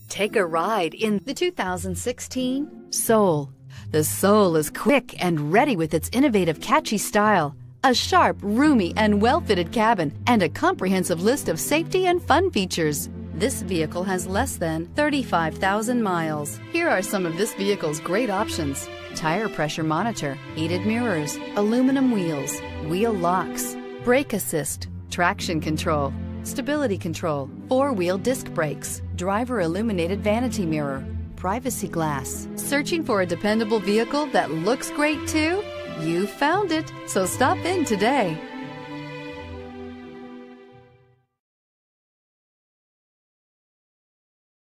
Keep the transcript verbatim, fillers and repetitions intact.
Take a ride in the two thousand sixteen Soul. The Soul is quick and ready with its innovative, catchy style, a sharp, roomy, and well-fitted cabin, and a comprehensive list of safety and fun features. This vehicle has less than thirty-five thousand miles. Here are some of this vehicle's great options: tire pressure monitor, heated mirrors, aluminum wheels, wheel locks, brake assist, traction control, stability control, four-wheel disc brakes, driver illuminated vanity mirror, privacy glass. Searching for a dependable vehicle that looks great too? You found it, so stop in today.